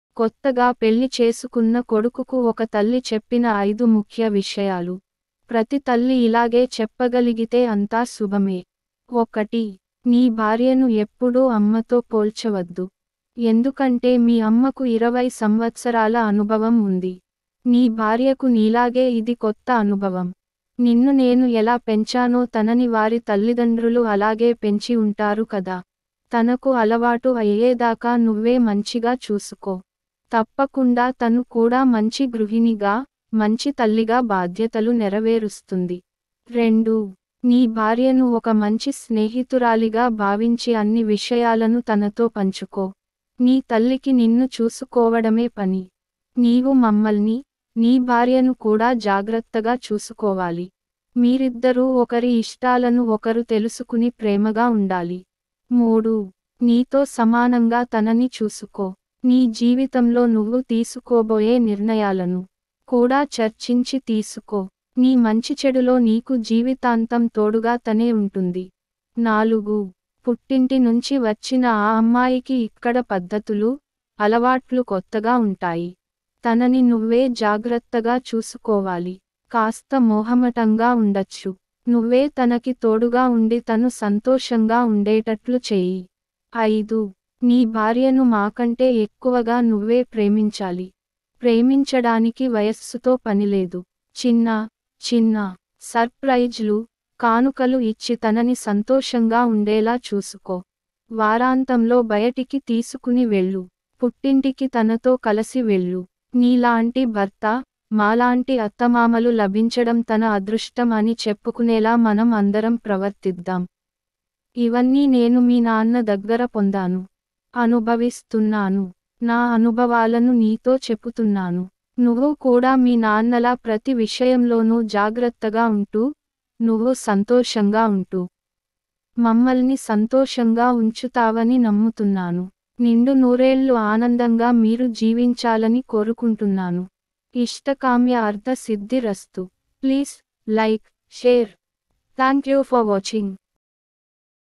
కొత్తగా పెళ్లి చేసుకున్న కొడుకుకు ఒక తల్లి చెప్పిన 5 ముఖ్య విషయాలు. ప్రతి తల్లి ఇలాగే చెప్పగలిగితే అంతా శుభమే. 1. నీ భార్యను ఎప్పుడూ అమ్మతో పోల్చవద్దు. ఎందుకంటే మీ అమ్మకు 20 సంవత్సరాల అనుభవం ఉంది. నీ భార్యకు నీలాగే ఇది కొత్త అనుభవం. నిన్ను నేను ఎలా పెంచానో తనని వారి తల్లిదండ్రులు అలాగే పెంచి ఉంటారు కదా. తనకు అలవాటు అయ్యేదాకా నువ్వే మంచిగా చూసుకో. తప్పకుండా తను కూడా మంచి గృహిణిగా, మంచి తల్లిగా బాధ్యతలు నెరవేరుస్తుంది. 2. నీ భార్యను ఒక మంచి స్నేహితురాలిగా భావించి అన్ని విషయాలను తనతో పంచుకో. నీ తల్లికి నిన్ను చూసుకోవడమే పని. నీవు మమ్మల్ని, నీ భార్యను కూడా జాగ్రత్తగా చూసుకోవాలి. మీరిద్దరూ ఒకరి ఇష్టాలను ఒకరు తెలుసుకుని ప్రేమగా ఉండాలి. 3. నీతో సమానంగా తనని చూసుకో. నీ జీవితంలో నువ్వు తీసుకోబోయే నిర్ణయాలను కూడా చర్చించి తీసుకో. నీ మంచి చెడులో నీకు జీవితాంతం తోడుగా తనే ఉంటుంది. 4. పుట్టింటి నుంచి వచ్చిన ఆ అమ్మాయికి ఇక్కడ పద్ధతులు, అలవాట్లు కొత్తగా ఉంటాయి. తనని నువ్వే జాగ్రత్తగా చూసుకోవాలి. కాస్త మోహమటంగా ఉండొచ్చు. నువ్వే తనకి తోడుగా ఉండి తను సంతోషంగా ఉండేటట్లు చెయ్యి. 5. నీ భార్యను మాకంటే ఎక్కువగా నువ్వే ప్రేమించాలి. ప్రేమించడానికి వయస్సుతో పనిలేదు. చిన్న చిన్న సర్ప్రైజ్లు, కానుకలు ఇచ్చి తనని సంతోషంగా ఉండేలా చూసుకో. వారాంతంలో బయటికి తీసుకుని వెళ్ళు. పుట్టింటికి తనతో కలిసి వెళ్ళు. నీలాంటి భర్త, మాలాంటి అత్తమామలు లభించడం తన అదృష్టం అని చెప్పుకునేలా మనం అందరం ప్రవర్తిద్దాం. ఇవన్నీ నేను మీ నాన్న దగ్గర పొందాను, అనుభవిస్తున్నాను. నా అనుభవాలను నీతో చెప్పుతున్నాను. నువ్వు కూడా మీ నాన్నలా ప్రతి విషయంలోనూ జాగ్రత్తగా ఉంటూ, నువ్వు సంతోషంగా ఉంటూ మమ్మల్ని సంతోషంగా ఉంచుతావని నమ్ముతున్నాను. నిండు నూరేళ్లు ఆనందంగా మీరు జీవించాలని కోరుకుంటున్నాను. ఇష్టకామ్య అర్థ సిద్ధిరస్తు. Please like, share. Thank you for watching.